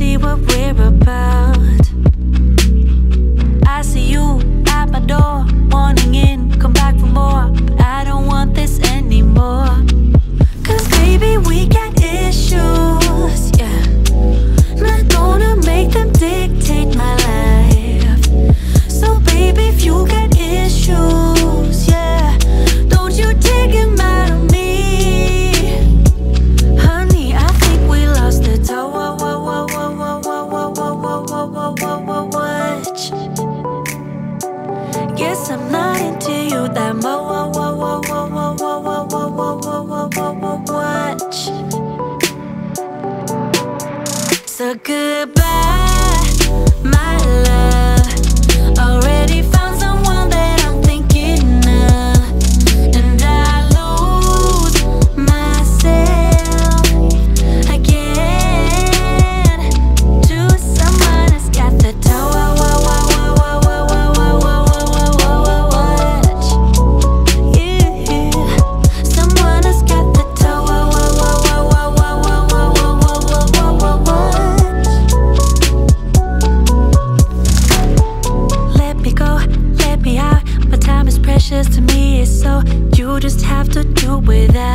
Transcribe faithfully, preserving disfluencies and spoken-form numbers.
see what we're about. I see you at my door, wanting in, come back for more, but I don't want this anymore. Cause baby, we got issues, yeah. Not gonna make them dictate my life. So baby, if you got issues, yeah, don't you take them out of me. Honey, I think we lost the toe. Whoa, whoa, whoa, whoa, whoa, whoa, whoa, whoa, whoa, whoa, whoa, whoa, what? Guess I'm not into you that much. Whoa, whoa, whoa, whoa, whoa, whoa, whoa, whoa, whoa, whoa, whoa, whoa, what? So goodbye, my love. Already found someone that I'm thinking of, and I lose myself again to someone who's got the toe. Whoa, whoa, whoa, whoa, whoa, whoa, whoa, whoa, whoa, whoa, watch. Yeah, someone who's got the toe. Whoa, whoa, whoa, whoa, whoa, whoa, whoa, whoa, whoa, whoa, whoa, watch. Let me go, let me out. My time is precious to me, so you just have to do without.